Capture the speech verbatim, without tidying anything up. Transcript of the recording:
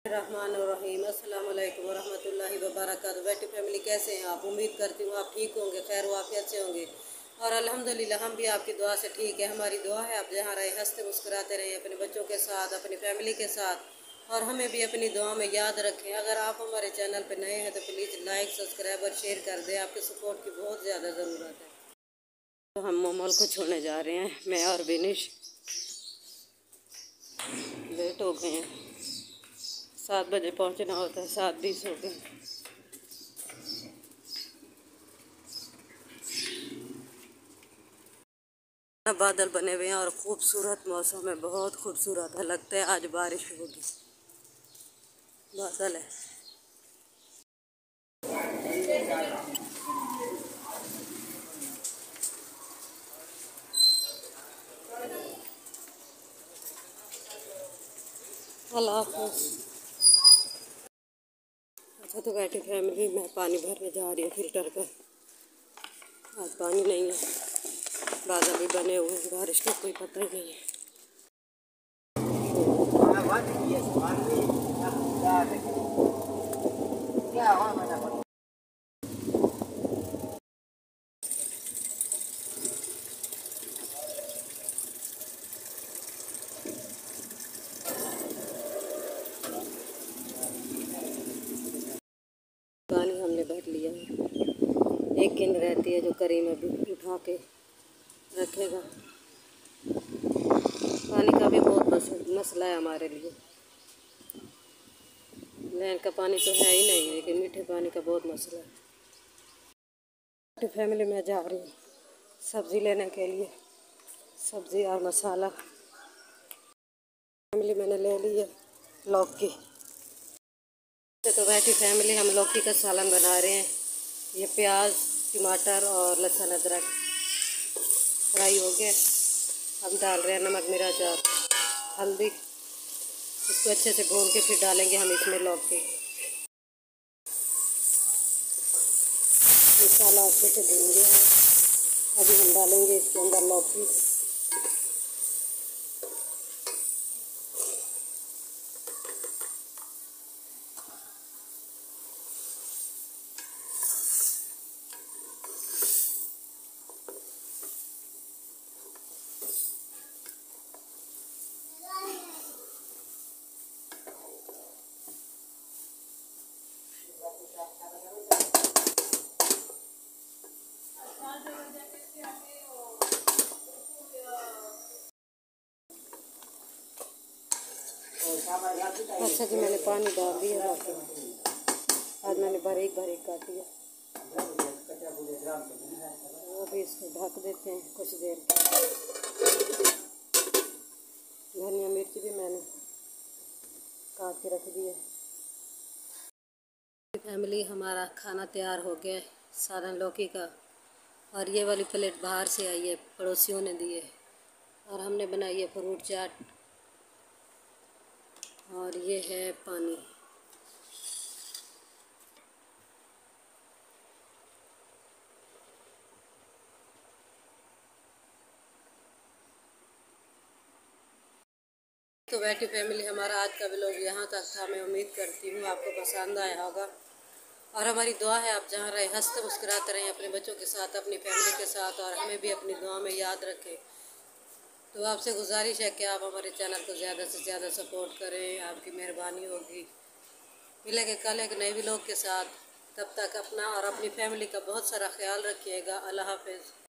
रहमानुर्रहीम। अस्सलाम वालेकुम वरहमतुल्लाहि वबरकातुहू। बैठी फैमिली, कैसे हैं आप? उम्मीद करती हूँ आप ठीक होंगे, खैर वाफियत से होंगे। और अल्हम्दुलिल्लाह हम भी आपकी दुआ से ठीक है। हमारी दुआ है आप जहाँ रहे हंसते मुस्कुराते रहें अपने बच्चों के साथ, अपनी फैमिली के साथ, और हमें भी अपनी दुआ में याद रखें। अगर आप हमारे चैनल पर नए हैं तो प्लीज़ लाइक, सब्सक्राइब और शेयर कर दें। आपके सपोर्ट की बहुत ज़्यादा ज़रूरत है। तो हम मोमोल को छोड़ने जा रहे हैं, मैं और बिनिश। लेट हो गए हैं, सात बजे पहुंचना होता है, सात बीस हो गए। बादल बने हुए हैं और खूबसूरत मौसम है, बहुत खूबसूरत है। लगता है आज बारिश होगी, बादल है। अल्लाह हाफ़िज़। अच्छा तो बैठी फैमिली, मैं पानी भरने जा रही हूँ फिल्टर पर। आज पानी नहीं है, बादल भी बने हुए हैं, बारिश का कोई पता ही नहीं है। पानी हमने भर लिया है। एक गेंद रहती है जो करीम अभी उठा के रखेगा। पानी का भी बहुत मसला है हमारे लिए। नहर का पानी तो है ही नहीं, लेकिन मीठे पानी का बहुत मसला है। तो फैमिली में जा रही हूँ सब्ज़ी लेने के लिए, सब्ज़ी और मसाला। फैमिली मैंने ले ली है लौकी। तो बैठी फैमिली, हम लौकी का सालन बना रहे हैं। ये प्याज, टमाटर और लहसुन अदरक फ्राई हो गया। हम डाल रहे हैं नमक, मिर्च और हल्दी। इसको अच्छे से भून के फिर डालेंगे हम इसमें लौकी। मसाला अच्छे से भून गया है, अभी हम डालेंगे इसके अंदर लौकी। अच्छा जी, मैंने पानी डाल दिया। आज मैंने बारीक बारीक काटी है। अभी इसको ढक देते हैं कुछ देर। धनिया मिर्च भी मैंने काट के रख दी है। फैमिली, हमारा खाना तैयार हो गया है, सालन लौकी का। और ये वाली प्लेट बाहर से आई है, पड़ोसियों ने दी है। और हमने बनाई है फ्रूट चाट। और ये है पानी। तो बैठी फैमिली, हमारा आज का व्लॉग यहाँ तक था। मैं उम्मीद करती हूँ आपको पसंद आया होगा। और हमारी दुआ है आप जहाँ रहे हंसते मुस्कुराते रहें अपने बच्चों के साथ, अपनी फैमिली के साथ, और हमें भी अपनी दुआ में याद रखें। तो आपसे गुजारिश है कि आप हमारे चैनल को ज़्यादा से ज़्यादा सपोर्ट करें, आपकी मेहरबानी होगी। मिलेंगे कल एक नए व्लॉग के साथ। तब तक अपना और अपनी फैमिली का बहुत सारा ख्याल रखिएगा। अल्लाह हाफ़िज़।